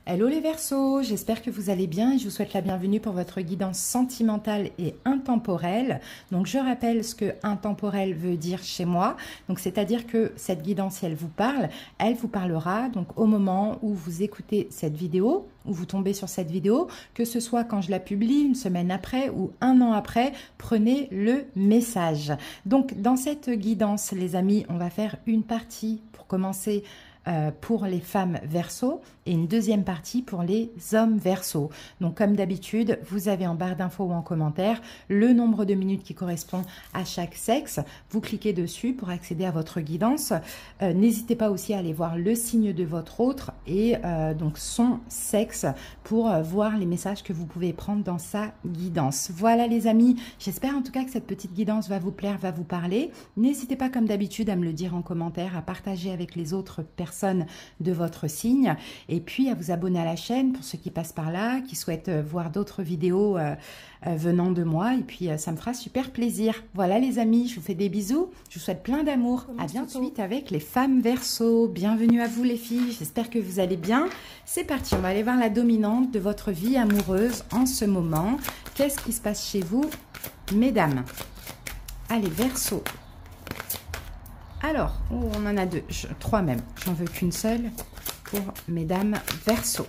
Hello les Verseaux, j'espère que vous allez bien et je vous souhaite la bienvenue pour votre guidance sentimentale et intemporelle. Donc je rappelle ce que intemporel veut dire chez moi. Donc c'est-à-dire que cette guidance, si elle vous parlera donc au moment où vous écoutez cette vidéo, où vous tombez sur cette vidéo, que ce soit quand je la publie, une semaine après ou un an après, prenez le message. Donc dans cette guidance, les amis, on va faire une partie pour commencer pour les femmes Verseaux et une deuxième partie pour les hommes Verseaux. Donc comme d'habitude, vous avez en barre d'infos ou en commentaire le nombre de minutes qui correspond à chaque sexe. Vous cliquez dessus pour accéder à votre guidance. N'hésitez pas aussi à aller voir le signe de votre autre et donc son sexe pour voir les messages que vous pouvez prendre dans sa guidance. Voilà les amis, j'espère en tout cas que cette petite guidance va vous plaire, va vous parler. N'hésitez pas comme d'habitude à me le dire en commentaire, à partager avec les autres personnes de votre signe et puis à vous abonner à la chaîne pour ceux qui passent par là, qui souhaitent voir d'autres vidéos venant de moi et puis ça me fera super plaisir. Voilà les amis, je vous fais des bisous, je vous souhaite plein d'amour. À bientôt. Tout de suite avec les femmes Verseaux. Bienvenue à vous les filles, j'espère que vous allez bien. C'est parti, on va aller voir la dominante de votre vie amoureuse en ce moment. Qu'est-ce qui se passe chez vous, mesdames? Allez, Verseaux. Alors, on en a deux, trois même. J'en veux qu'une seule pour mesdames Verseaux.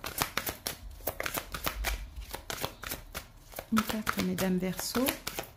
Une carte pour mesdames Verseaux.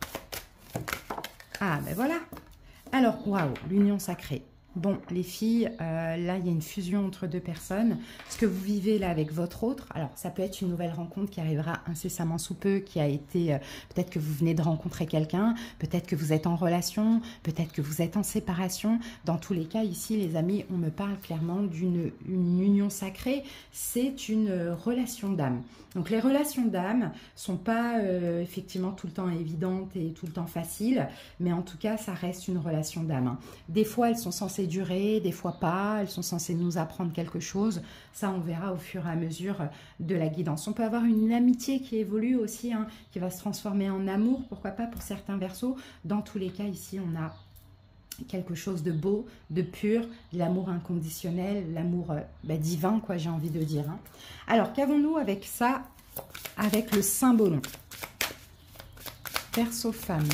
Ah, ben voilà. Alors, waouh, l'union sacrée. Bon, les filles, là, il y a une fusion entre deux personnes. Ce que vous vivez là avec votre autre, alors ça peut être une nouvelle rencontre qui arrivera incessamment sous peu, qui a été, peut-être que vous venez de rencontrer quelqu'un, peut-être que vous êtes en relation, peut-être que vous êtes en séparation. Dans tous les cas, ici, les amis, on me parle clairement d'une union sacrée. C'est une relation d'âme. Donc, les relations d'âme sont pas effectivement tout le temps évidentes et tout le temps faciles, mais en tout cas, ça reste une relation d'âme. Des fois, elles sont censées durer, des fois pas, elles sont censées nous apprendre quelque chose. Ça, on verra au fur et à mesure de la guidance. On peut avoir une amitié qui évolue aussi, hein, qui va se transformer en amour, pourquoi pas pour certains Verseaux. Dans tous les cas, ici, on a quelque chose de beau, de pur, l'amour inconditionnel, l'amour divin, quoi, j'ai envie de dire. Hein. Alors, qu'avons-nous avec ça, avec le Saint-Ballon? Verseau femme.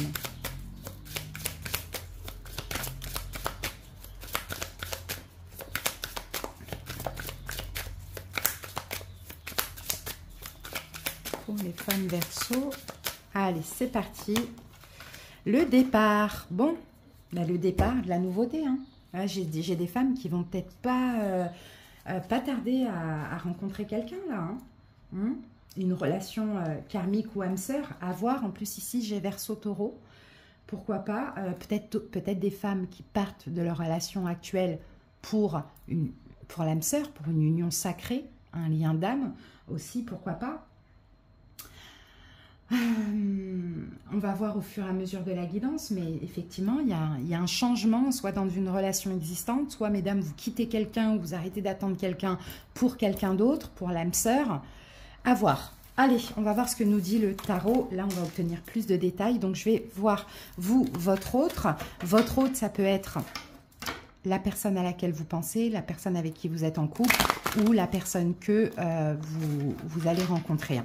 Pour les femmes Verseaux. Allez, c'est parti. Le départ. Bon, bah, le départ de la nouveauté. Hein. J'ai des femmes qui vont peut-être pas tarder à rencontrer quelqu'un là. Hein. Une relation karmique ou âme sœur à voir. En plus ici, j'ai Verseau Taureau. Pourquoi pas peut-être des femmes qui partent de leur relation actuelle pour l'âme sœur, pour une union sacrée, un lien d'âme aussi, pourquoi pas. On va voir au fur et à mesure de la guidance, mais effectivement, il y a un changement, soit dans une relation existante, soit, mesdames, vous quittez quelqu'un ou vous arrêtez d'attendre quelqu'un pour quelqu'un d'autre, pour l'âme sœur. À voir. Allez, on va voir ce que nous dit le tarot. Là, on va obtenir plus de détails. Donc, je vais voir, vous, votre autre. Votre autre, ça peut être la personne à laquelle vous pensez, la personne avec qui vous êtes en couple ou la personne que vous allez rencontrer.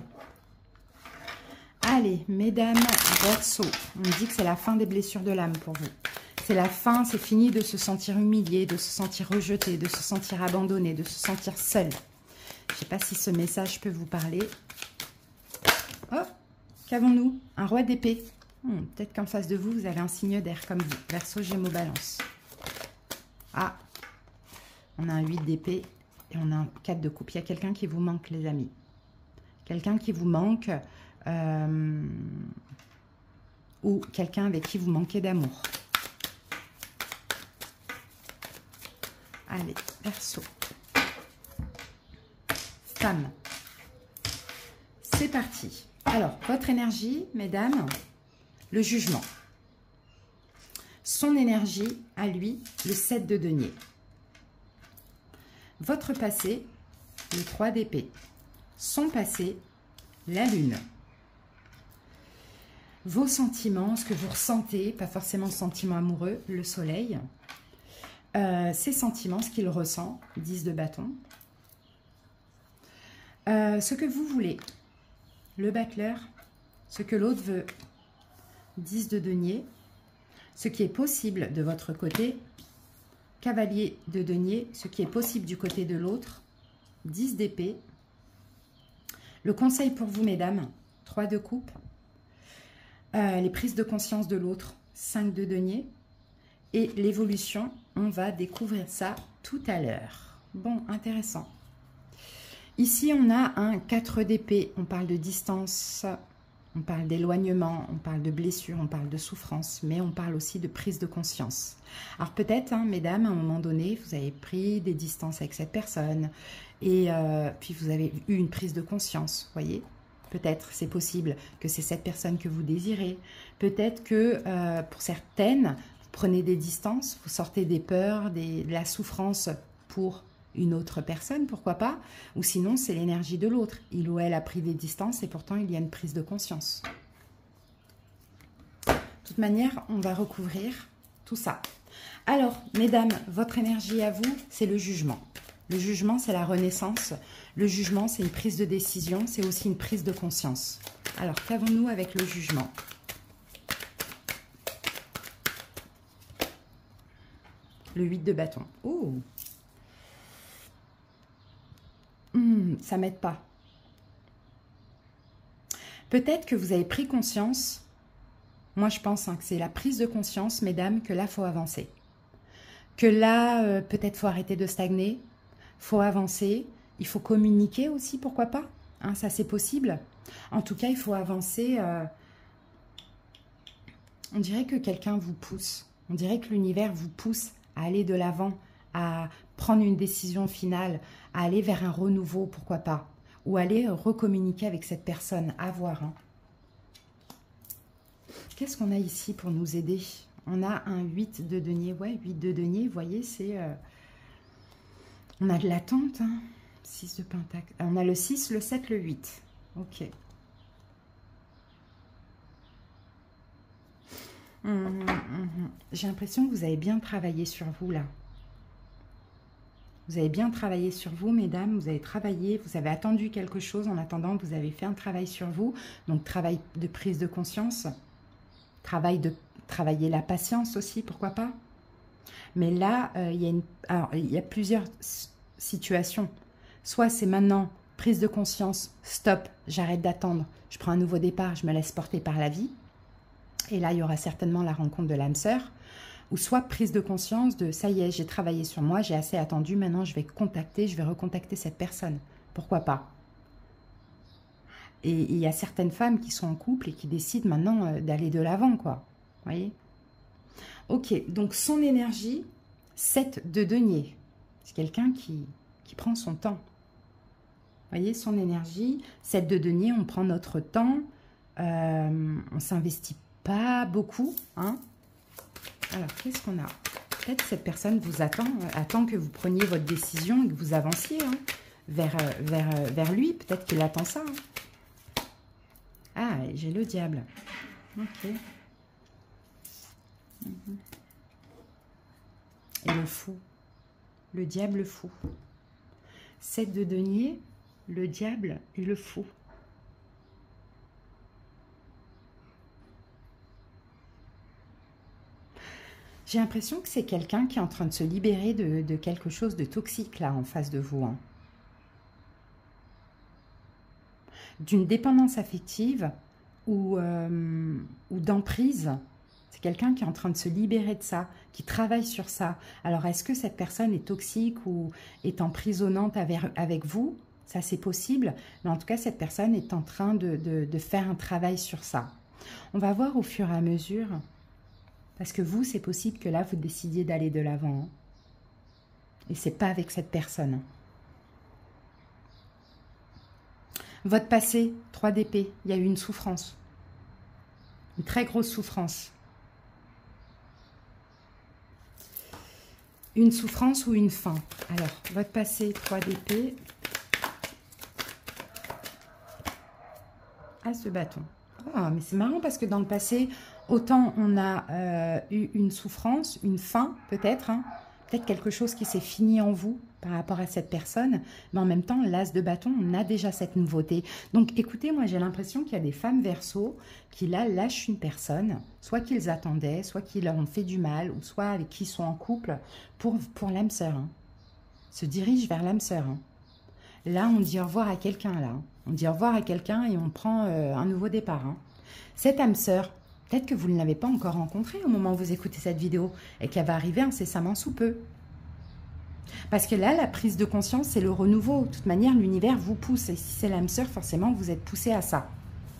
Allez, mesdames Verseaux, on me dit que c'est la fin des blessures de l'âme pour vous. C'est la fin, c'est fini de se sentir humilié, de se sentir rejeté, de se sentir abandonné, de se sentir seul. Je ne sais pas si ce message peut vous parler. Oh, qu'avons-nous? Un roi d'épée. Peut-être qu'en face de vous, vous avez un signe d'air comme vous. Verseau, Gémeaux, Balance. Ah, on a un 8 d'épée et on a un 4 de coupe. Il y a quelqu'un qui vous manque, les amis. Quelqu'un qui vous manque... ou quelqu'un avec qui vous manquez d'amour. Allez, Verseau. Femme. C'est parti. Alors, votre énergie, mesdames, le jugement. Son énergie, à lui, le 7 de denier. Votre passé, le 3 d'épée. Son passé, la lune. Vos sentiments, ce que vous ressentez, pas forcément le sentiment amoureux, le soleil. Ses sentiments, ce qu'il ressent, 10 de bâton. Ce que vous voulez. Le battleur, ce que l'autre veut. 10 de denier. Ce qui est possible de votre côté. Cavalier de denier. Ce qui est possible du côté de l'autre. 10 d'épée. Le conseil pour vous, mesdames. 3 de coupe. Les prises de conscience de l'autre. 5 de denier. Et l'évolution, on va découvrir ça tout à l'heure. Bon, intéressant. Ici, on a un 4 d'épée. On parle de distance, on parle d'éloignement, on parle de blessure, on parle de souffrance, mais on parle aussi de prise de conscience. Alors peut-être, hein, mesdames, à un moment donné, vous avez pris des distances avec cette personne et puis vous avez eu une prise de conscience, voyez. Peut-être, c'est possible que c'est cette personne que vous désirez. Peut-être que pour certaines, vous prenez des distances, vous sortez des peurs, de la souffrance pour une autre personne, pourquoi pas, ou sinon c'est l'énergie de l'autre. Il ou elle a pris des distances et pourtant il y a une prise de conscience. De toute manière, on va recouvrir tout ça. Alors, mesdames, votre énergie à vous, c'est le jugement. Le jugement, c'est la renaissance. Le jugement, c'est une prise de décision, c'est aussi une prise de conscience. Alors, qu'avons-nous avec le jugement ? Le 8 de bâton. Oh, ça m'aide pas. Peut-être que vous avez pris conscience, moi je pense que c'est la prise de conscience, mesdames, que là, il faut avancer. Que là, peut-être faut arrêter de stagner, faut avancer, il faut communiquer aussi, pourquoi pas, hein, ça c'est possible. En tout cas, il faut avancer. On dirait que quelqu'un vous pousse, on dirait que l'univers vous pousse à aller de l'avant, à prendre une décision finale, à aller vers un renouveau, pourquoi pas, ou aller recommuniquer avec cette personne, à voir. Hein. Qu'est-ce qu'on a ici pour nous aider? On a un 8 de denier, ouais, 8 de denier, vous voyez, c'est... on a de l'attente, hein. 6 de pentacle, on a le 6, le 7, le 8, ok. J'ai l'impression que vous avez bien travaillé sur vous, là. Vous avez bien travaillé sur vous, mesdames, vous avez travaillé, vous avez attendu quelque chose, en attendant, vous avez fait un travail sur vous, donc travail de prise de conscience, travailler la patience aussi, pourquoi pas. Mais là, il y a plusieurs situations. Soit c'est maintenant, prise de conscience, stop, j'arrête d'attendre, je prends un nouveau départ, je me laisse porter par la vie. Et là, il y aura certainement la rencontre de l'âme sœur. Ou soit prise de conscience de, ça y est, j'ai travaillé sur moi, j'ai assez attendu, maintenant je vais recontacter cette personne. Pourquoi pas? Et il y a certaines femmes qui sont en couple et qui décident maintenant d'aller de l'avant, quoi. Vous voyez? Ok, donc son énergie, 7 de denier. C'est quelqu'un qui prend son temps. Vous voyez, son énergie, 7 de denier, on prend notre temps, on s'investit pas beaucoup, hein. Alors, qu'est-ce qu'on a? Peut-être cette personne vous attend que vous preniez votre décision et que vous avanciez, hein, vers lui. Peut-être qu'il attend ça. Hein. Ah, j'ai le diable. Ok. Et le fou. Le diable fou. 7 de denier, le diable et le fou. J'ai l'impression que c'est quelqu'un qui est en train de se libérer de quelque chose de toxique, là, en face de vous. Hein. D'une dépendance affective ou d'emprise. C'est quelqu'un qui est en train de se libérer de ça, qui travaille sur ça. Alors, est-ce que cette personne est toxique ou est emprisonnante avec vous? Ça, c'est possible. Mais en tout cas, cette personne est en train de faire un travail sur ça. On va voir au fur et à mesure... Parce que vous, c'est possible que là, vous décidiez d'aller de l'avant. Hein. Et c'est pas avec cette personne. Votre passé, 3 d'épée, il y a eu une souffrance. Une très grosse souffrance. Une souffrance ou une fin. Alors, votre passé, 3 d'épée. As de bâton. Ah, mais c'est marrant parce que dans le passé... Autant on a eu une souffrance, une faim peut-être, hein, peut-être quelque chose qui s'est fini en vous par rapport à cette personne, mais en même temps, l'as de bâton, on a déjà cette nouveauté. Donc écoutez, moi j'ai l'impression qu'il y a des femmes Verseau qui là lâchent une personne, soit qu'ils attendaient, soit qui leur ont fait du mal, ou soit avec qui ils sont en couple, pour l'âme sœur. Hein. Se dirigent vers l'âme sœur. Hein. Là, on dit au revoir à quelqu'un, là. On dit au revoir à quelqu'un et on prend un nouveau départ. Hein. Cette âme sœur, peut-être que vous ne l'avez pas encore rencontrée au moment où vous écoutez cette vidéo et qu'elle va arriver incessamment sous peu. Parce que là, la prise de conscience, c'est le renouveau. De toute manière, l'univers vous pousse. Et si c'est l'âme sœur, forcément, vous êtes poussé à ça.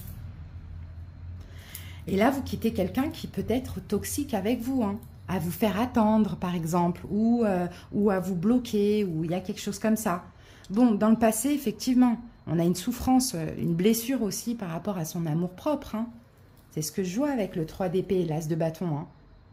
Et là, vous quittez quelqu'un qui peut être toxique avec vous, hein, à vous faire attendre, par exemple, ou à vous bloquer, ou il y a quelque chose comme ça. Bon, dans le passé, effectivement, on a une souffrance, une blessure aussi par rapport à son amour-propre. Hein. C'est ce que je vois avec le 3 d'épée et l'as de bâton. Hein.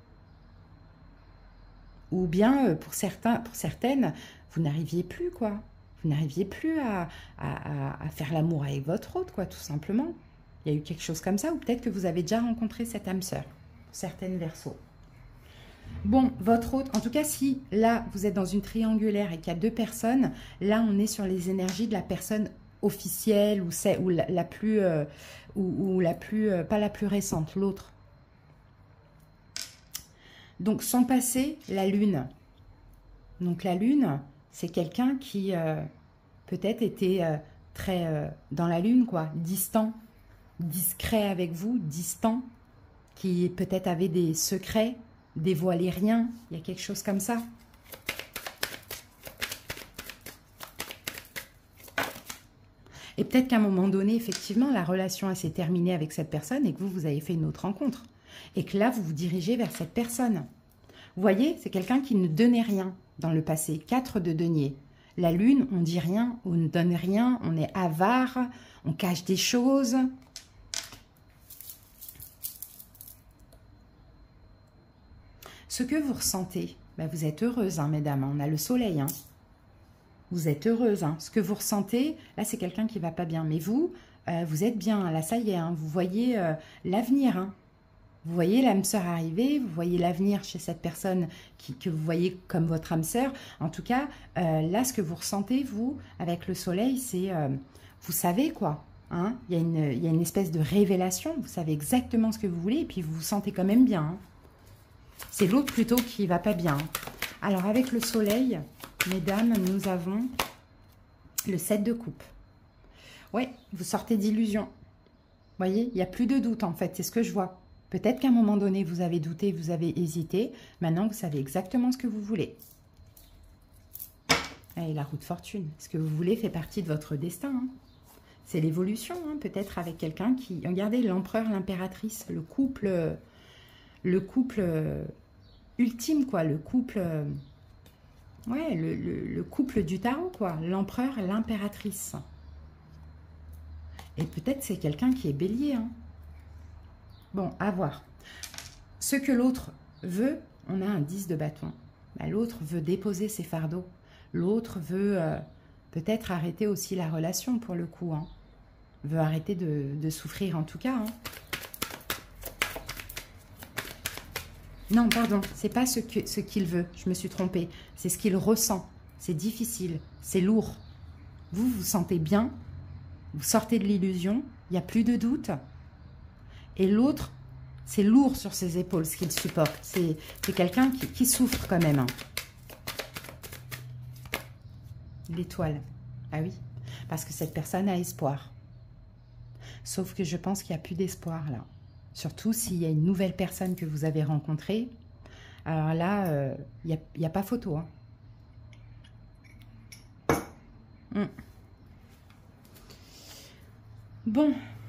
Ou bien, pour certaines, vous n'arriviez plus, quoi. Vous n'arriviez plus à faire l'amour avec votre autre, quoi, tout simplement. Il y a eu quelque chose comme ça, ou peut-être que vous avez déjà rencontré cette âme sœur. Certaines Verseaux. Bon, votre autre, en tout cas, si là, vous êtes dans une triangulaire et qu'il y a deux personnes, là, on est sur les énergies de la personne officielle ou la plus, pas la plus récente, l'autre. Donc, son passé, la lune. Donc, la lune, c'est quelqu'un qui peut-être était très dans la lune, quoi, distant, discret avec vous, distant, qui peut-être avait des secrets, dévoilait rien. Il y a quelque chose comme ça. Et peut-être qu'à un moment donné, effectivement, la relation s'est terminée avec cette personne et que vous avez fait une autre rencontre. Et que là, vous vous dirigez vers cette personne. Vous voyez, c'est quelqu'un qui ne donnait rien dans le passé. 4 de denier. La lune, on dit rien, on ne donne rien, on est avare, on cache des choses. Ce que vous ressentez, ben vous êtes heureuse, hein, mesdames. On a le soleil. Hein. Vous êtes heureuse. Hein. Ce que vous ressentez, là, c'est quelqu'un qui ne va pas bien. Mais vous, vous êtes bien. Là, ça y est. Hein. Vous voyez l'avenir. Hein. Vous voyez l'âme sœur arriver. Vous voyez l'avenir chez cette personne que vous voyez comme votre âme sœur. En tout cas, là, ce que vous ressentez, vous, avec le soleil, c'est... vous savez quoi. Hein. Il y a une espèce de révélation. Vous savez exactement ce que vous voulez. Et puis, vous vous sentez quand même bien. Hein. C'est l'autre plutôt qui ne va pas bien. Alors, avec le soleil, mesdames, nous avons le 7 de coupe. Oui, vous sortez d'illusion. Vous voyez, il n'y a plus de doute en fait, c'est ce que je vois. Peut-être qu'à un moment donné, vous avez douté, vous avez hésité. Maintenant, vous savez exactement ce que vous voulez. Et la roue de fortune. Ce que vous voulez fait partie de votre destin. Hein. C'est l'évolution, hein, peut-être avec quelqu'un qui... Regardez, l'empereur, l'impératrice, le couple ultime, quoi, le couple, ouais, le couple du tarot, quoi, l'empereur et l'impératrice. Et peut-être c'est quelqu'un qui est bélier. Hein. Bon, à voir. Ce que l'autre veut, on a un 10 de bâton. Ben, l'autre veut déposer ses fardeaux. L'autre veut peut-être arrêter aussi la relation, pour le coup. Hein. Veut arrêter de souffrir, en tout cas. Hein. Non, pardon, c'est pas ce qu'il veut, je me suis trompée. C'est ce qu'il ressent. C'est difficile, c'est lourd. Vous, vous sentez bien, vous sortez de l'illusion, il n'y a plus de doute. Et l'autre, c'est lourd sur ses épaules, ce qu'il supporte. C'est quelqu'un qui souffre quand même. Hein. L'étoile. Ah oui, parce que cette personne a espoir. Sauf que je pense qu'il n'y a plus d'espoir là. Surtout s'il y a une nouvelle personne que vous avez rencontrée. Alors là, il n'y a pas photo. Hein. Bon.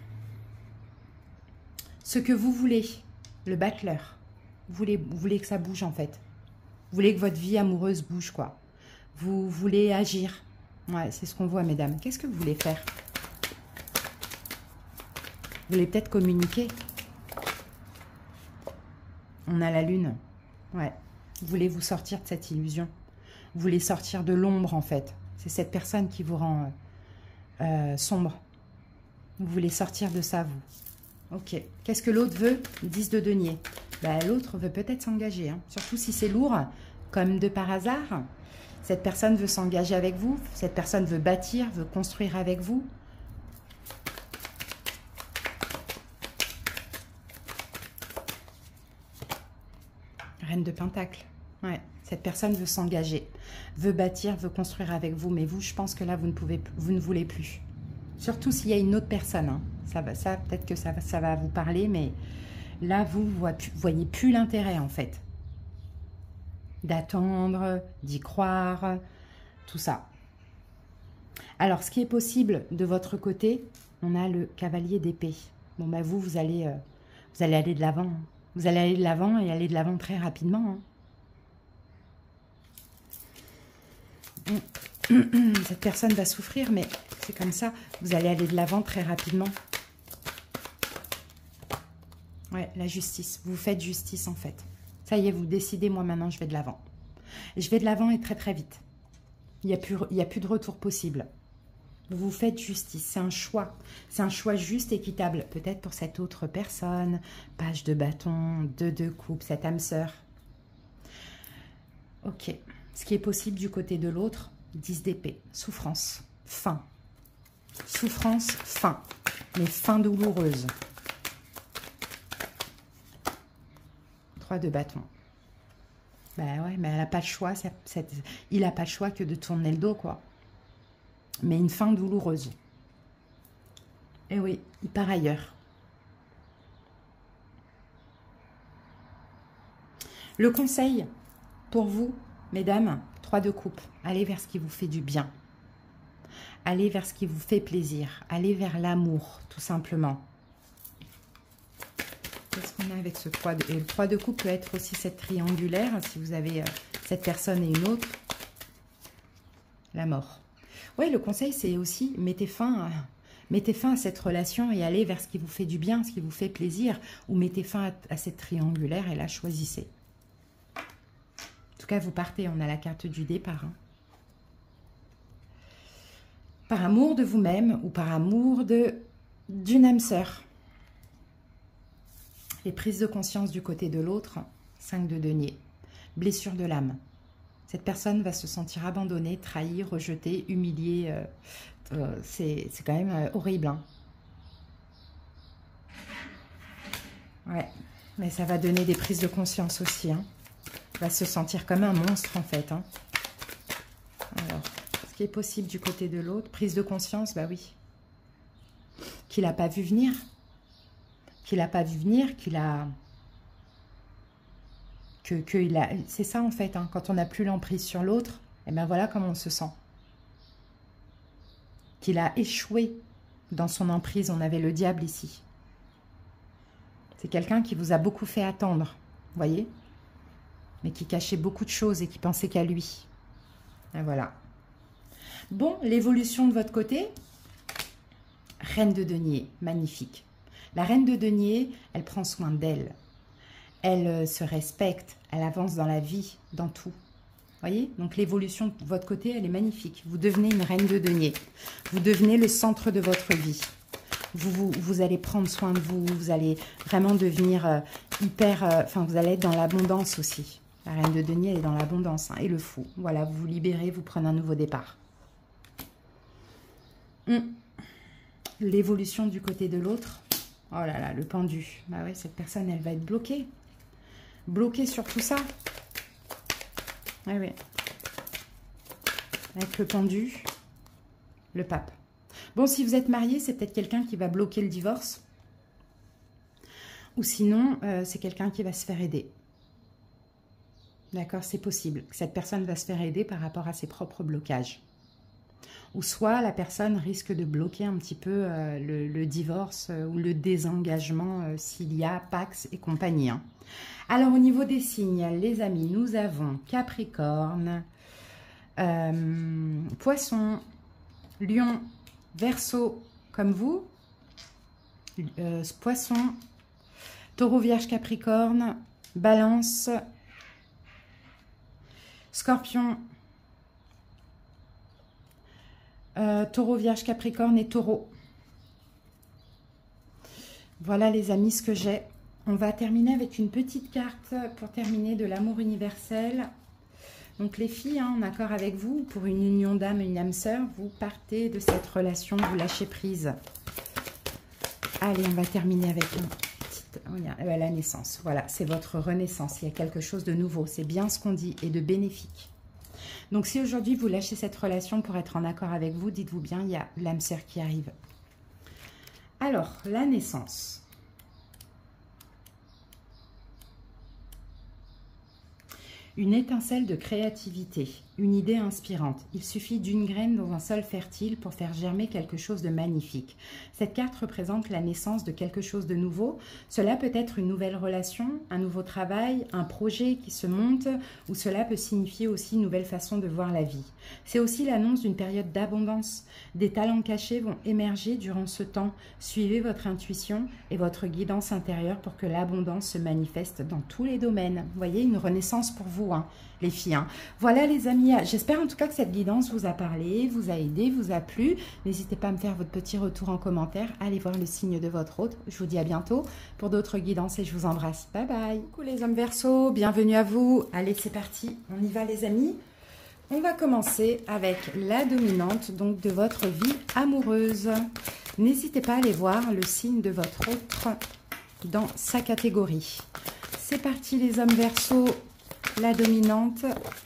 Ce que vous voulez, le battleur. Vous voulez que ça bouge en fait. Vous voulez que votre vie amoureuse bouge, quoi. Vous voulez agir. Ouais, c'est ce qu'on voit, mesdames. Qu'est-ce que vous voulez faire? Vous voulez peut-être communiquer. On a la lune. Ouais. Vous voulez vous sortir de cette illusion. Vous voulez sortir de l'ombre, en fait. C'est cette personne qui vous rend sombre. Vous voulez sortir de ça, vous. Ok. Qu'est-ce que l'autre veut? 10 de denier. Ben, l'autre veut peut-être s'engager. Hein. Surtout si c'est lourd. comme de par hasard. Cette personne veut s'engager avec vous. Cette personne veut bâtir, veut construire avec vous. Reine de Pentacle. Ouais. Cette personne veut s'engager, veut bâtir, veut construire avec vous. Mais vous, je pense que là, vous ne voulez plus. Surtout s'il y a une autre personne. Hein. Ça peut-être que ça va vous parler, mais là, vous ne voyez plus l'intérêt, en fait. D'attendre, d'y croire, tout ça. Alors, ce qui est possible de votre côté, on a le cavalier d'épée. Bon, bah vous allez aller de l'avant. Hein. Vous allez aller de l'avant et aller de l'avant très rapidement. Hein. Cette personne va souffrir, mais c'est comme ça. Vous allez aller de l'avant très rapidement. Ouais, la justice. Vous faites justice, en fait. Ça y est, vous décidez, moi, maintenant, je vais de l'avant. Je vais de l'avant et très, très vite. Il n'y a plus de retour possible. Vous faites justice. C'est un choix. C'est un choix juste, équitable. Peut-être pour cette autre personne. Page de bâton, 2 de coupe, cette âme sœur. Ok. Ce qui est possible du côté de l'autre, 10 d'épée. Souffrance. Fin. Souffrance, fin. Mais fin douloureuse. 3 de bâton. Ben ouais, mais elle n'a pas le choix. Il n'a pas le choix que de tourner le dos, quoi. Mais une fin douloureuse. Et oui, il part ailleurs. Le conseil pour vous, mesdames, 3 de coupe. Allez vers ce qui vous fait du bien. Allez vers ce qui vous fait plaisir. Allez vers l'amour, tout simplement. Qu'est-ce qu'on a avec ce 3 de... Et le 3 de coupe peut être aussi cette triangulaire, si vous avez cette personne et une autre. La mort. Oui, le conseil, c'est aussi, mettez fin à cette relation et allez vers ce qui vous fait du bien, ce qui vous fait plaisir. Ou mettez fin à cette triangulaire et là, choisissez. En tout cas, vous partez, on a la carte du départ. Hein. Par amour de vous-même ou par amour d'une âme sœur. Les prises de conscience du côté de l'autre, 5 de denier. Blessure de l'âme. Cette personne va se sentir abandonnée, trahie, rejetée, humiliée. C'est quand même horrible. Hein. Ouais, mais ça va donner des prises de conscience aussi. Hein. Va se sentir comme un monstre en fait. Hein. Alors, ce qui est possible du côté de l'autre, prise de conscience, bah oui. Qu'il n'a pas vu venir. Qu'il n'a pas vu venir, c'est ça en fait, hein, quand on n'a plus l'emprise sur l'autre, et ben voilà comment on se sent. Qu'il a échoué dans son emprise, on avait le diable ici. C'est quelqu'un qui vous a beaucoup fait attendre, vous voyez, mais qui cachait beaucoup de choses et qui pensait qu'à lui. Et voilà. Bon, l'évolution de votre côté, reine de denier, magnifique. La reine de denier, elle prend soin d'elle. Elle se respecte, elle avance dans la vie, dans tout. Voyez? Donc l'évolution de votre côté, elle est magnifique. Vous devenez une reine de denier. Vous devenez le centre de votre vie. Vous allez prendre soin de vous. Vous allez vraiment devenir vous allez être dans l'abondance aussi. La reine de denier, elle est dans l'abondance. Hein, et le fou. Voilà, vous vous libérez, vous prenez un nouveau départ. L'évolution du côté de l'autre. Oh là là, le pendu. Bah ouais, cette personne, elle va être bloquée. Bloquée sur tout ça. Oui, oui. Avec le pendu, le pape. Bon, si vous êtes marié, c'est peut-être quelqu'un qui va bloquer le divorce. Ou sinon, c'est quelqu'un qui va se faire aider. D'accord, c'est possible. Cette personne va se faire aider par rapport à ses propres blocages. Ou soit la personne risque de bloquer un petit peu le divorce ou le désengagement s'il y a Pax et compagnie. Hein. Alors au niveau des signes, les amis, nous avons Capricorne, Poisson, Lion, Verseau comme vous, Poisson, Taureau, Vierge, Capricorne, Balance, Scorpion, Taureau, Vierge, Capricorne et Taureau. Voilà les amis ce que j'ai. On va terminer avec une petite carte pour terminer de l'amour universel. Donc les filles, hein, en accord avec vous, pour une union d'âme, une âme sœur, vous partez de cette relation, vous lâchez prise. Allez, on va terminer avec la naissance. Voilà, c'est votre renaissance. Il y a quelque chose de nouveau. C'est bien ce qu'on dit et de bénéfique. Donc si aujourd'hui vous lâchez cette relation pour être en accord avec vous, dites-vous bien, il y a l'âme sœur qui arrive. Alors, la naissance. Une étincelle de créativité, une idée inspirante. Il suffit d'une graine dans un sol fertile pour faire germer quelque chose de magnifique. Cette carte représente la naissance de quelque chose de nouveau. Cela peut être une nouvelle relation, un nouveau travail, un projet qui se monte, ou cela peut signifier aussi une nouvelle façon de voir la vie. C'est aussi l'annonce d'une période d'abondance. Des talents cachés vont émerger durant ce temps. Suivez votre intuition et votre guidance intérieure pour que l'abondance se manifeste dans tous les domaines. Vous voyez, une renaissance pour vous, hein, les filles. Hein. Voilà les amis, j'espère en tout cas que cette guidance vous a parlé, vous a aidé, vous a plu. N'hésitez pas à me faire votre petit retour en commentaire. Allez voir le signe de votre hôte. Je vous dis à bientôt pour d'autres guidances et je vous embrasse. Bye bye. Coucou les hommes Verseaux, bienvenue à vous. Allez, c'est parti, on y va les amis. On va commencer avec la dominante donc de votre vie amoureuse. N'hésitez pas à aller voir le signe de votre autre dans sa catégorie. C'est parti les hommes Verseaux, la dominante,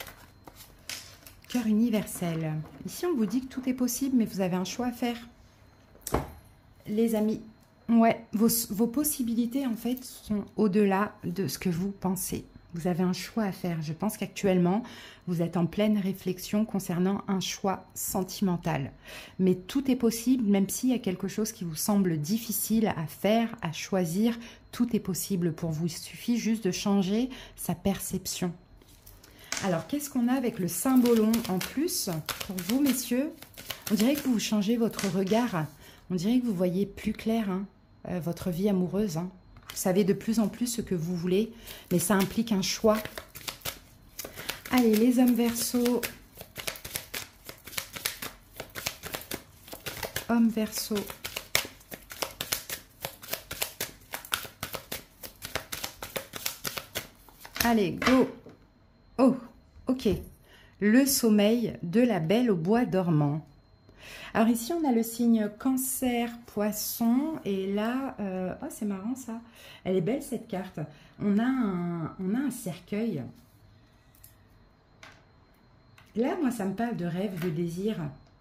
cœur universel. Ici on vous dit que tout est possible mais vous avez un choix à faire. Les amis, ouais, vos possibilités en fait sont au-delà de ce que vous pensez. Vous avez un choix à faire. Je pense qu'actuellement, vous êtes en pleine réflexion concernant un choix sentimental. Mais tout est possible, même s'il y a quelque chose qui vous semble difficile à faire, à choisir. Tout est possible pour vous. Il suffit juste de changer sa perception. Alors, qu'est-ce qu'on a avec le symbolon en plus pour vous, messieurs? On dirait que vous changez votre regard. On dirait que vous voyez plus clair hein, votre vie amoureuse. Hein. Vous savez de plus en plus ce que vous voulez, mais ça implique un choix. Allez, les hommes Verseaux. Hommes Verseaux. Allez, go. Oh, ok. Le sommeil de la belle au bois dormant. Alors ici, on a le signe Cancer, Poisson. Et là, oh, c'est marrant ça. Elle est belle cette carte. On a un cercueil. Là, moi, ça me parle de rêve, de désir.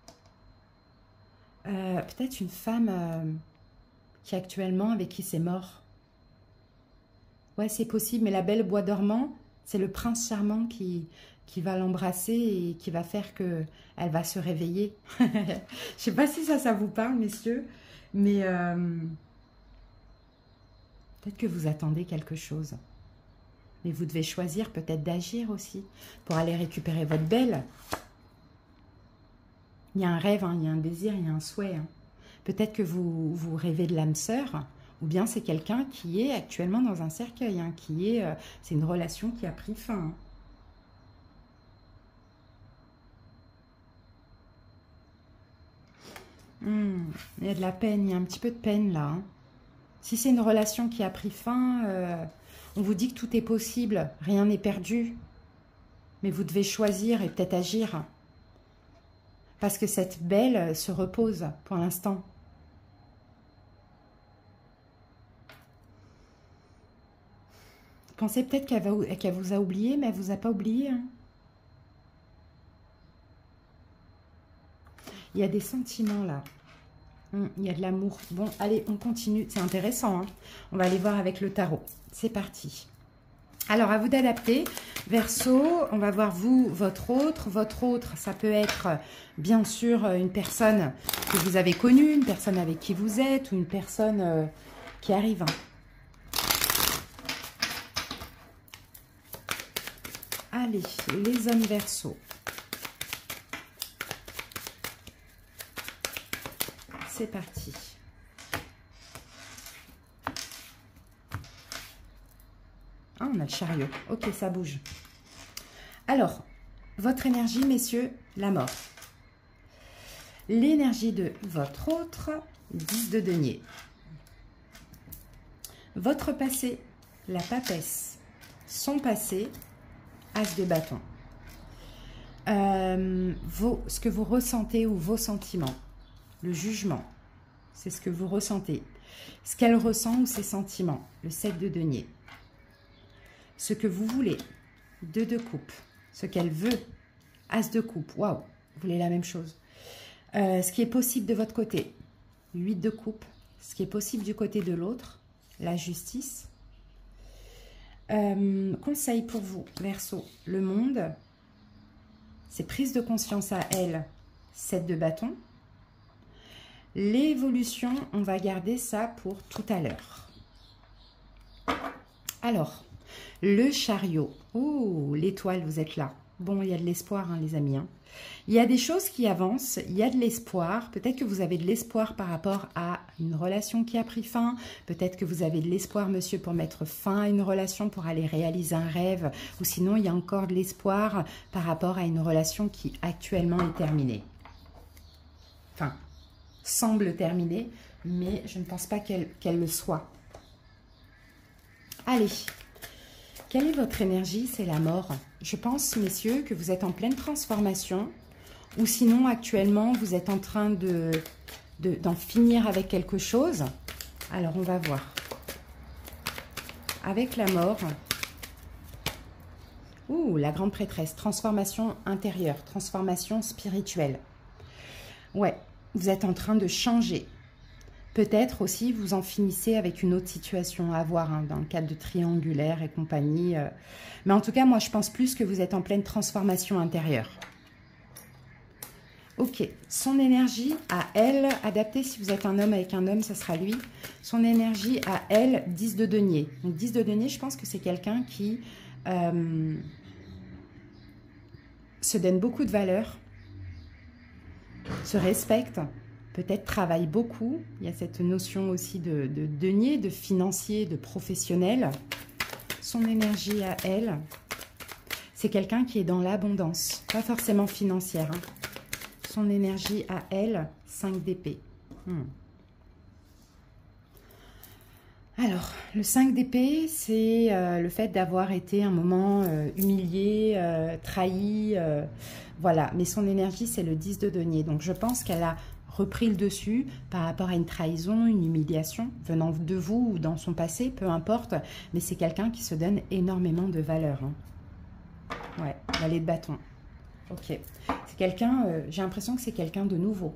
Peut-être une femme qui actuellement, avec qui c'est mort. Ouais, c'est possible. Mais la belle au bois dormant, c'est le prince charmant qui va l'embrasser et qui va faire que elle va se réveiller. Je ne sais pas si ça vous parle, messieurs, mais peut-être que vous attendez quelque chose. Mais vous devez choisir peut-être d'agir aussi pour aller récupérer votre belle. Il y a un rêve, hein, il y a un désir, il y a un souhait. Hein. Peut-être que vous rêvez de l'âme sœur, ou bien c'est quelqu'un qui est actuellement dans un cercueil, hein, c'est une relation qui a pris fin. Hein. Il y a de la peine, il y a un petit peu de peine là. Hein. Si c'est une relation qui a pris fin, on vous dit que tout est possible, rien n'est perdu. Mais vous devez choisir et peut-être agir. Parce que cette belle se repose pour l'instant. Vous pensez peut-être qu'elle vous a oublié, mais elle ne vous a pas oublié. Hein. Il y a des sentiments là. Il y a de l'amour. Bon, allez, on continue. C'est intéressant. Hein. On va aller voir avec le tarot. C'est parti. Alors, à vous d'adapter. Verseau, on va voir vous, votre autre. Votre autre, ça peut être, bien sûr, une personne que vous avez connue, une personne avec qui vous êtes, ou une personne qui arrive. Hein. Allez, les hommes Verseaux. C'est parti. Ah, on a le chariot. Ok, ça bouge. Alors, votre énergie, messieurs, la mort. L'énergie de votre autre, 10 de denier. Votre passé, la papesse. Son passé, as de bâton. Ce que vous ressentez ou vos sentiments. Le jugement, c'est ce que vous ressentez. Ce qu'elle ressent ou ses sentiments. Le 7 de denier. Ce que vous voulez. 2 de coupe. Ce qu'elle veut. As de coupe. Waouh, vous voulez la même chose. Ce qui est possible de votre côté. 8 de coupe. Ce qui est possible du côté de l'autre. La justice. Conseil pour vous, Verseau. Le monde. C'est prise de conscience à elle. 7 de bâton. L'évolution, on va garder ça pour tout à l'heure. Alors, le chariot. Oh, l'étoile, vous êtes là. Bon, il y a de l'espoir, hein, les amis. Hein. Il y a des choses qui avancent, il y a de l'espoir. Peut-être que vous avez de l'espoir par rapport à une relation qui a pris fin. Peut-être que vous avez de l'espoir, monsieur, pour mettre fin à une relation, pour aller réaliser un rêve. Ou sinon, il y a encore de l'espoir par rapport à une relation qui actuellement est terminée. Enfin, semble terminée, mais je ne pense pas qu'elle le soit. Allez. Quelle est votre énergie? C'est la mort. Je pense, messieurs, que vous êtes en pleine transformation. Ou sinon, actuellement, vous êtes en train d'en finir avec quelque chose. Alors, on va voir. Avec la mort. Ouh, la grande prêtresse. Transformation intérieure. Transformation spirituelle. Ouais, vous êtes en train de changer. Peut-être aussi, vous en finissez avec une autre situation à voir, hein, dans le cadre de triangulaire et compagnie. Mais en tout cas, moi, je pense plus que vous êtes en pleine transformation intérieure. Ok, son énergie à elle, adaptée, si vous êtes un homme avec un homme, ça sera lui. Son énergie à elle, 10 de denier. Donc 10 de denier, je pense que c'est quelqu'un qui se donne beaucoup de valeur, se respecte, peut-être travaille beaucoup. Il y a cette notion aussi de denier, de financier, de professionnel. Son énergie à elle, c'est quelqu'un qui est dans l'abondance, pas forcément financière. Hein. Son énergie à elle, 5 d'épée. Alors, le 5 d'épée, c'est le fait d'avoir été un moment humilié, trahi, voilà. Mais son énergie, c'est le 10 de denier. Donc, je pense qu'elle a repris le dessus par rapport à une trahison, une humiliation, venant de vous ou dans son passé, peu importe. Mais c'est quelqu'un qui se donne énormément de valeur. Hein. Ouais, valet de bâton. Ok. C'est quelqu'un, j'ai l'impression que c'est quelqu'un de nouveau.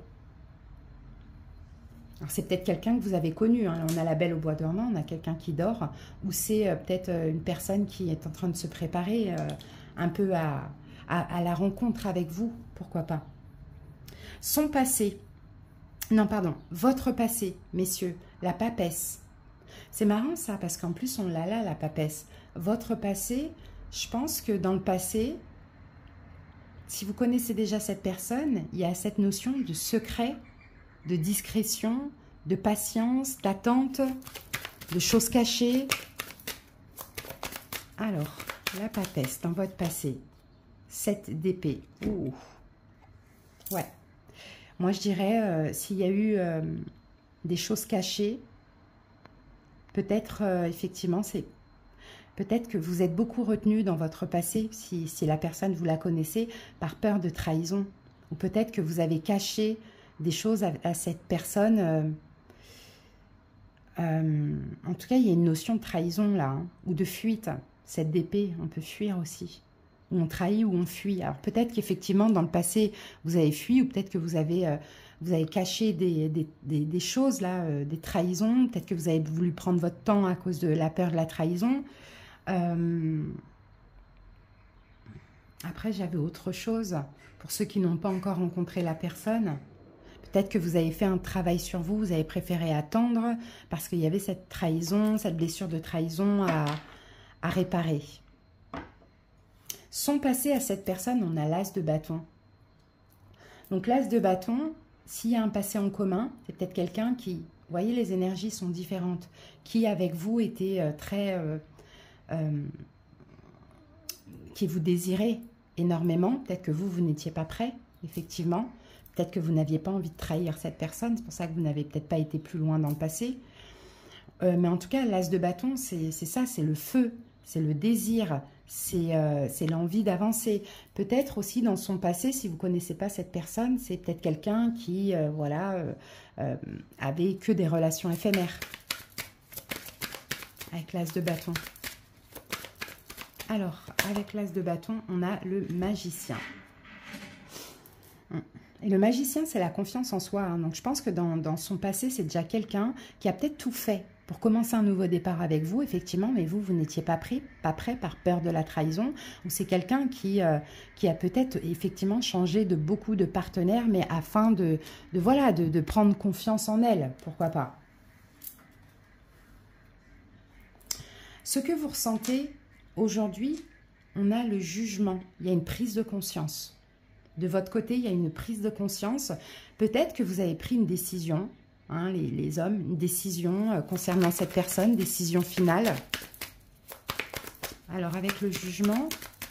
Alors, c'est peut-être quelqu'un que vous avez connu. Hein. On a la Belle au bois dormant, on a quelqu'un qui dort. Ou c'est peut-être une personne qui est en train de se préparer un peu à la rencontre avec vous. Pourquoi pas. Son passé. Non, pardon. Votre passé, messieurs. La papesse. C'est marrant ça, parce qu'en plus, on l'a là, la papesse. Votre passé, je pense que dans le passé, si vous connaissez déjà cette personne, il y a cette notion de secret, de discrétion, de patience, d'attente, de choses cachées. Alors, la papesse dans votre passé. 7 d'épée. Ouh. Ouais. Moi, je dirais, s'il y a eu des choses cachées, peut-être, effectivement, c'est... Peut-être que vous êtes beaucoup retenu dans votre passé, si la personne, vous la connaissez, par peur de trahison. Ou peut-être que vous avez caché des choses à cette personne. En tout cas, il y a une notion de trahison là, hein, ou de fuite. Cette d'épée, on peut fuir aussi. Ou on trahit ou on fuit. Alors peut-être qu'effectivement, dans le passé, vous avez fui, ou peut-être que vous avez caché des choses là, des trahisons. Peut-être que vous avez voulu prendre votre temps à cause de la peur de la trahison. Après, j'avais autre chose. Pour ceux qui n'ont pas encore rencontré la personne, peut-être que vous avez fait un travail sur vous, vous avez préféré attendre parce qu'il y avait cette trahison, cette blessure de trahison à réparer. Son passé à cette personne, on a l'as de bâton. Donc l'as de bâton, s'il y a un passé en commun, c'est peut-être quelqu'un qui, vous voyez, les énergies sont différentes, qui avec vous était très... qui vous désirait énormément. Peut-être que vous n'étiez pas prêt, effectivement. Peut-être que vous n'aviez pas envie de trahir cette personne. C'est pour ça que vous n'avez peut-être pas été plus loin dans le passé. Mais en tout cas, l'as de bâton, c'est ça, c'est le feu. c'est le désir, c'est l'envie d'avancer. Peut-être aussi dans son passé, si vous ne connaissez pas cette personne, c'est peut-être quelqu'un qui avait que des relations éphémères. Avec l'as de bâton. Alors, avec l'as de bâton, on a le magicien. Et le magicien, c'est la confiance en soi. Hein. Donc, je pense que dans son passé, c'est déjà quelqu'un qui a peut-être tout fait pour commencer un nouveau départ avec vous, effectivement, mais vous n'étiez pas prêt par peur de la trahison. Ou c'est quelqu'un qui a peut-être effectivement changé de beaucoup de partenaires, mais afin de prendre confiance en elle. Pourquoi pas? Ce que vous ressentez aujourd'hui, on a le jugement. Il y a une prise de conscience. De votre côté, il y a une prise de conscience. Peut-être que vous avez pris une décision, hein, les hommes, une décision concernant cette personne, décision finale. Alors, avec le jugement...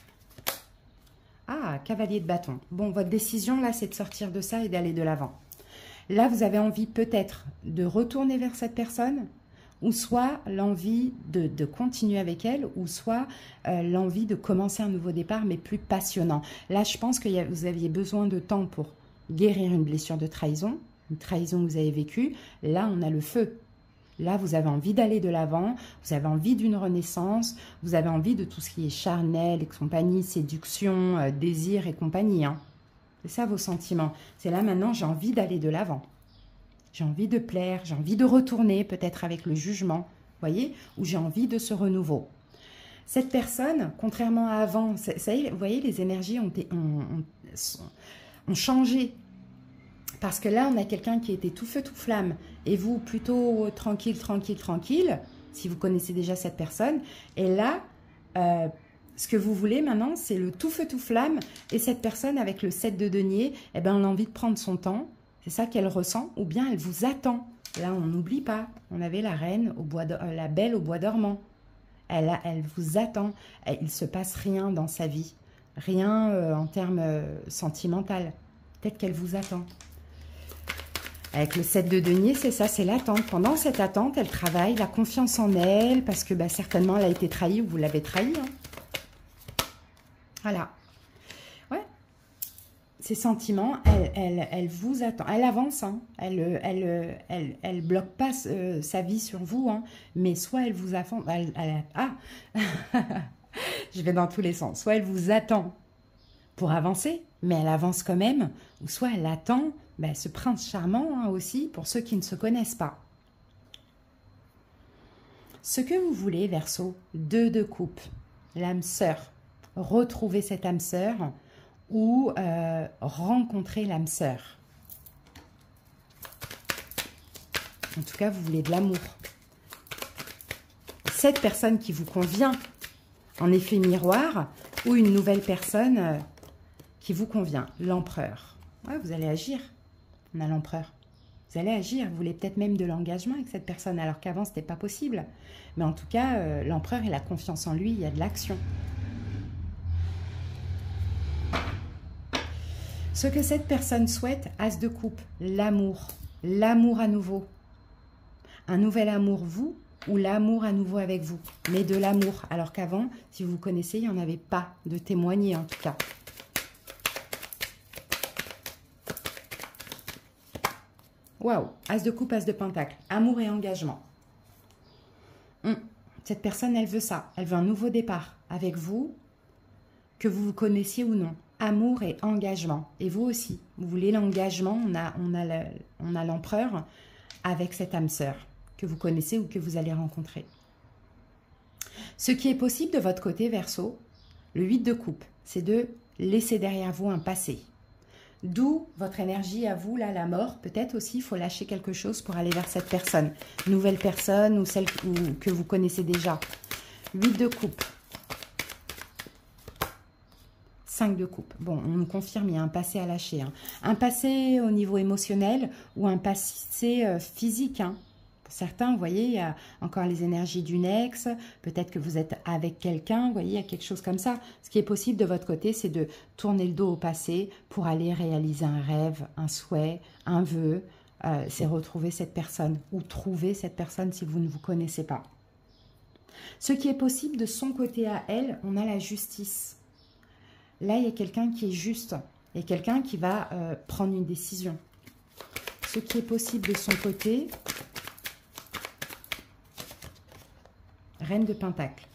Ah, cavalier de bâton. Bon, votre décision, là, c'est de sortir de ça et d'aller de l'avant. Là, vous avez envie peut-être de retourner vers cette personne, ou soit l'envie de continuer avec elle, ou soit l'envie de commencer un nouveau départ, mais plus passionnant. Là, je pense que vous aviez besoin de temps pour guérir une blessure de trahison, une trahison que vous avez vécue. Là, on a le feu. Là, vous avez envie d'aller de l'avant, vous avez envie d'une renaissance, vous avez envie de tout ce qui est charnel et compagnie, séduction, désir et compagnie. Hein. C'est ça vos sentiments. C'est là maintenant, j'ai envie d'aller de l'avant. J'ai envie de plaire, j'ai envie de retourner, peut-être avec le jugement, voyez, ou j'ai envie de ce renouveau. Cette personne, contrairement à avant, ça y est, vous voyez, les énergies ont changé. Parce que là, on a quelqu'un qui était tout feu, tout flamme, et vous, plutôt tranquille, tranquille, tranquille, si vous connaissez déjà cette personne. Et là, ce que vous voulez maintenant, c'est le tout feu, tout flamme, et cette personne, avec le 7 de denier, eh ben, on a envie de prendre son temps. C'est ça qu'elle ressent, ou bien elle vous attend. Là, on n'oublie pas. On avait la reine, la belle au bois dormant. Elle vous attend. Il ne se passe rien dans sa vie. Rien en termes sentimental. Peut-être qu'elle vous attend. Avec le 7 de denier, c'est ça, c'est l'attente. Pendant cette attente, elle travaille la confiance en elle, parce que certainement, elle a été trahie ou vous l'avez trahie. Hein. Voilà. Ses sentiments, elle vous attend. Elle avance, hein. Elle bloque pas sa vie sur vous, hein. Mais soit elle vous attend... Je vais dans tous les sens. Soit elle vous attend pour avancer, mais elle avance quand même. Ou soit elle attend ce prince charmant, hein, aussi, pour ceux qui ne se connaissent pas. Ce que vous voulez, Verseau, 2 de coupe, l'âme sœur. Retrouvez cette âme sœur ou rencontrer l'âme sœur. En tout cas, vous voulez de l'amour. Cette personne qui vous convient, en effet miroir, ou une nouvelle personne qui vous convient, l'empereur. Ouais, vous allez agir. On a l'empereur. Vous allez agir. Vous voulez peut-être même de l'engagement avec cette personne, alors qu'avant, ce n'était pas possible. Mais en tout cas, l'empereur, il a confiance en lui, il y a de l'action. Ce que cette personne souhaite, as de coupe, l'amour. L'amour à nouveau. Un nouvel amour, vous, ou l'amour à nouveau avec vous. Mais de l'amour. Alors qu'avant, si vous vous connaissez, il n'y en avait pas de témoigner en tout cas. Waouh, as de coupe, as de pentacle. Amour et engagement. Cette personne, elle veut ça. Elle veut un nouveau départ avec vous, que vous vous connaissiez ou non. Amour et engagement. Et vous aussi, vous voulez l'engagement. On a l'empereur avec cette âme sœur que vous connaissez ou que vous allez rencontrer. Ce qui est possible de votre côté, Verseau, le 8 de coupe, c'est de laisser derrière vous un passé. D'où votre énergie à vous, là, la mort. Peut-être aussi, il faut lâcher quelque chose pour aller vers cette personne. Nouvelle personne ou celle que vous connaissez déjà. 8 de coupe. 5 de coupe. Bon, on nous confirme, il y a un passé à lâcher. Hein. Un passé au niveau émotionnel ou un passé physique. Hein. Pour certains, vous voyez, il y a encore les énergies d'une ex. Peut-être que vous êtes avec quelqu'un. Vous voyez, il y a quelque chose comme ça. Ce qui est possible de votre côté, c'est de tourner le dos au passé pour aller réaliser un rêve, un souhait, un vœu. C'est retrouver cette personne ou trouver cette personne si vous ne vous connaissez pas. Ce qui est possible de son côté à elle, on a la justice. Là, il y a quelqu'un qui est juste. Il y a quelqu'un qui va prendre une décision. Ce qui est possible de son côté, Reine de Pentacle.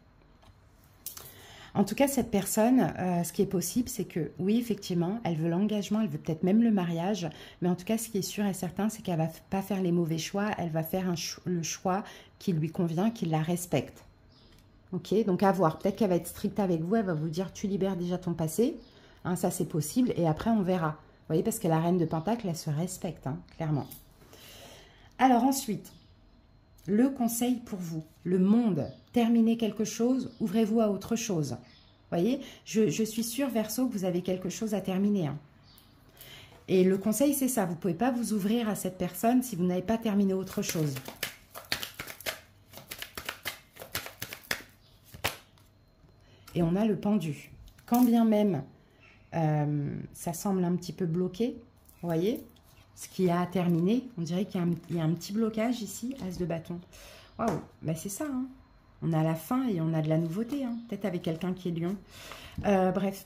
En tout cas, cette personne, ce qui est possible, c'est que, oui, effectivement, elle veut l'engagement, elle veut peut-être même le mariage, mais en tout cas, ce qui est sûr et certain, c'est qu'elle ne va pas faire les mauvais choix, elle va faire le choix qui lui convient, qui la respecte. Ok, donc à voir. Peut-être qu'elle va être stricte avec vous, elle va vous dire, tu libères déjà ton passé, hein, ça c'est possible, et après on verra. Vous voyez, parce que la Reine de Pentacle, elle se respecte, hein, clairement. Alors ensuite, le conseil pour vous, le monde, terminez quelque chose, ouvrez-vous à autre chose. Vous voyez, je suis sûre, Verseau, que vous avez quelque chose à terminer. Hein. Et le conseil, c'est ça, vous ne pouvez pas vous ouvrir à cette personne si vous n'avez pas terminé autre chose. Et on a le pendu. Quand bien même, ça semble un petit peu bloqué, vous voyez, ce qui a terminé, on dirait qu'il y a un petit blocage ici, As de bâton. Waouh, ben c'est ça, hein. On a la fin et on a de la nouveauté, hein. Peut-être avec quelqu'un qui est lion. Bref.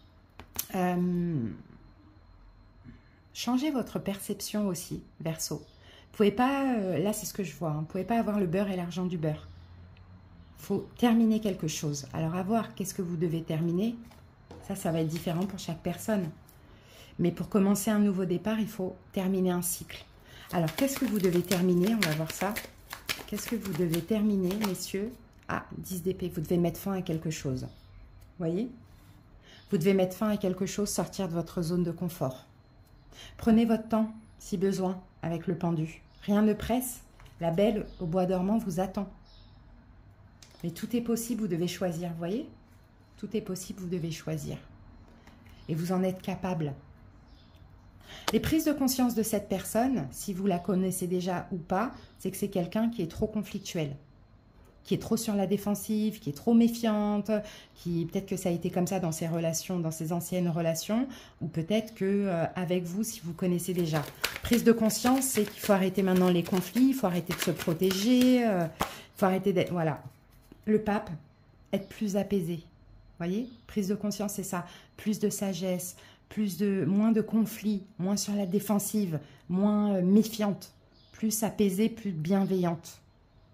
Changez votre perception aussi, Verseau. Vous pouvez pas, là c'est ce que je vois, hein, vous ne pouvez pas avoir le beurre et l'argent du beurre. Il faut terminer quelque chose. Alors à voir, qu'est-ce que vous devez terminer? Ça va être différent pour chaque personne. Mais pour commencer un nouveau départ, il faut terminer un cycle. Alors, qu'est-ce que vous devez terminer? On va voir ça. Qu'est-ce que vous devez terminer, messieurs? Ah, 10 d'épée. Vous devez mettre fin à quelque chose. Vous voyez? Vous devez mettre fin à quelque chose, sortir de votre zone de confort. Prenez votre temps, si besoin, avec le pendu. Rien ne presse. La belle au bois dormant vous attend. Mais tout est possible, vous devez choisir. Vous voyez? Tout est possible, vous devez choisir. Et vous en êtes capable. Les prises de conscience de cette personne, si vous la connaissez déjà ou pas, c'est que c'est quelqu'un qui est trop conflictuel, qui est trop sur la défensive, qui est trop méfiante, qui peut-être que ça a été comme ça dans ses relations, dans ses anciennes relations, ou peut-être que avec vous, si vous connaissez déjà. Prise de conscience, c'est qu'il faut arrêter maintenant les conflits, il faut arrêter de se protéger, il faut arrêter d'être... Voilà. Le pape, être plus apaisé. Vous voyez? Prise de conscience, c'est ça. Plus de sagesse, moins de conflits, moins sur la défensive, moins méfiante, plus apaisée, plus bienveillante.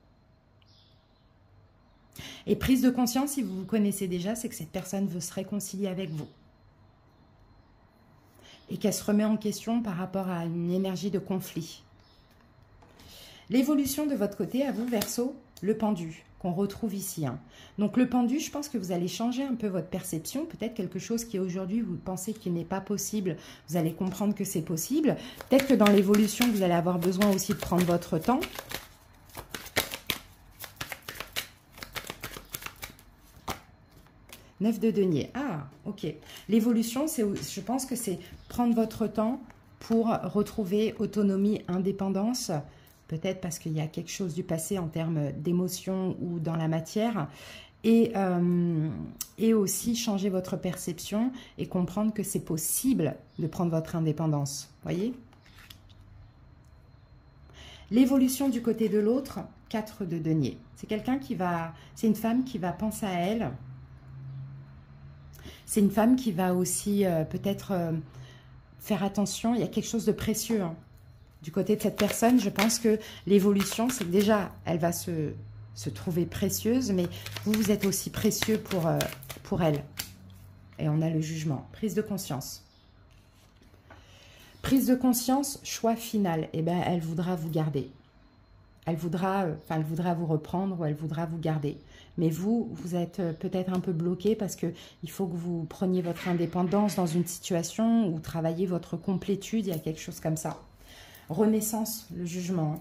Et prise de conscience, si vous vous connaissez déjà, c'est que cette personne veut se réconcilier avec vous. Et qu'elle se remet en question par rapport à une énergie de conflit. L'évolution de votre côté, à vous, Verseau, le pendu, qu'on retrouve ici. Hein. Donc le pendu, je pense que vous allez changer un peu votre perception. Peut-être quelque chose qui aujourd'hui, vous pensez qu'il n'est pas possible. Vous allez comprendre que c'est possible. Peut-être que dans l'évolution, vous allez avoir besoin aussi de prendre votre temps. Neuf de denier. Ah, ok. L'évolution, je pense que c'est prendre votre temps pour retrouver autonomie, indépendance. Peut-être parce qu'il y a quelque chose du passé en termes d'émotion ou dans la matière. Et aussi changer votre perception et comprendre que c'est possible de prendre votre indépendance. Voyez? L'évolution du côté de l'autre, 4 de denier. C'est quelqu'un qui va... C'est une femme qui va penser à elle. C'est une femme qui va aussi peut-être faire attention. Il y a quelque chose de précieux, hein. Du côté de cette personne, je pense que l'évolution, c'est que déjà, elle va se trouver précieuse, mais vous êtes aussi précieux pour elle. Et on a le jugement. Prise de conscience. Prise de conscience, choix final. Eh bien, elle voudra vous garder. Elle voudra vous reprendre ou elle voudra vous garder. Mais vous êtes peut-être un peu bloqué parce qu'il faut que vous preniez votre indépendance dans une situation où travaillez votre complétude. Il y a quelque chose comme ça. Renaissance, le jugement.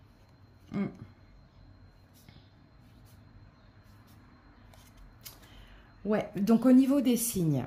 Ouais, donc au niveau des signes.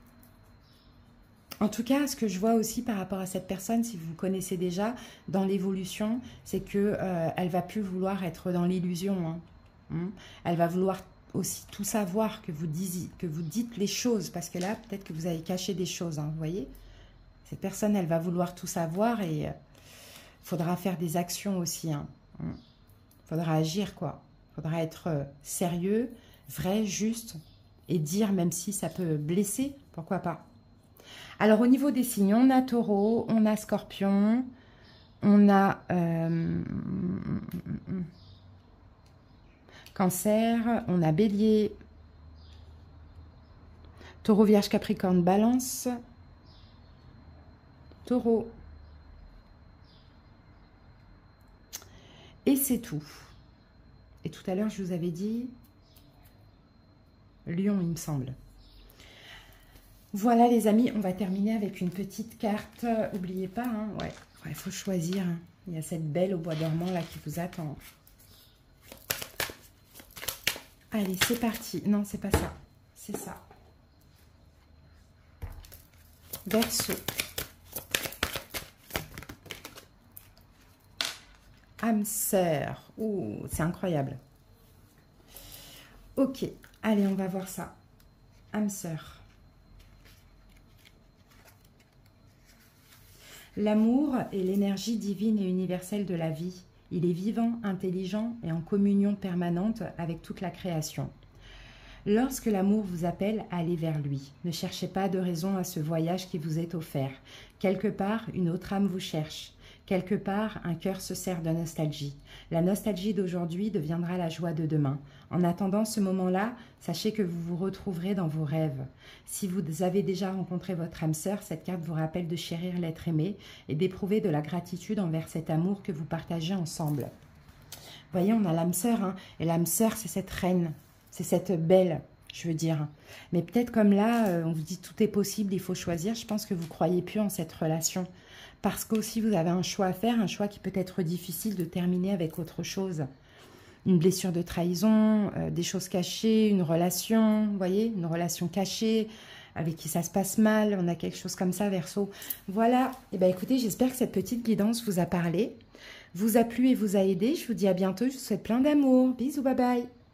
En tout cas, ce que je vois aussi par rapport à cette personne, si vous vous connaissez déjà, dans l'évolution, c'est que elle va plus vouloir être dans l'illusion. Hein. Elle va vouloir aussi tout savoir, que vous dites les choses, parce que là, peut-être que vous avez caché des choses, hein, vous voyez. Cette personne, elle va vouloir tout savoir et... faudra faire des actions aussi. Hein. Faudra agir, quoi. Il faudra être sérieux, vrai, juste, et dire même si ça peut blesser, pourquoi pas. Alors au niveau des signes, on a Taureau, on a Scorpion, on a Cancer, on a Bélier, Taureau, Vierge, Capricorne, Balance, Taureau. Et c'est tout. Et tout à l'heure, je vous avais dit Lion, il me semble. Voilà les amis, on va terminer avec une petite carte. N'oubliez pas, hein, ouais, il faut choisir. Hein. Il y a cette belle au bois dormant là qui vous attend. Allez, c'est parti. Non, c'est pas ça. C'est ça. Verseau. Âme sœur. Ouh, c'est incroyable. Ok, allez, on va voir ça. Âme sœur. L'amour est l'énergie divine et universelle de la vie. Il est vivant, intelligent et en communion permanente avec toute la création. Lorsque l'amour vous appelle, allez vers lui. Ne cherchez pas de raison à ce voyage qui vous est offert. Quelque part, une autre âme vous cherche. Quelque part, un cœur se sert de nostalgie. La nostalgie d'aujourd'hui deviendra la joie de demain. En attendant ce moment-là, sachez que vous vous retrouverez dans vos rêves. Si vous avez déjà rencontré votre âme sœur, cette carte vous rappelle de chérir l'être aimé et d'éprouver de la gratitude envers cet amour que vous partagez ensemble. Vous voyez, on a l'âme sœur, hein, et l'âme sœur, c'est cette reine, c'est cette belle, je veux dire. Mais peut-être comme là, on vous dit tout est possible, il faut choisir. Je pense que vous ne croyez plus en cette relation. Parce qu'aussi, vous avez un choix à faire, un choix qui peut être difficile de terminer avec autre chose. Une blessure de trahison, des choses cachées, une relation, vous voyez, une relation cachée, avec qui ça se passe mal, on a quelque chose comme ça, Verseau. Voilà, et bien écoutez, j'espère que cette petite guidance vous a parlé, vous a plu et vous a aidé. Je vous dis à bientôt, je vous souhaite plein d'amour. Bisous, bye bye.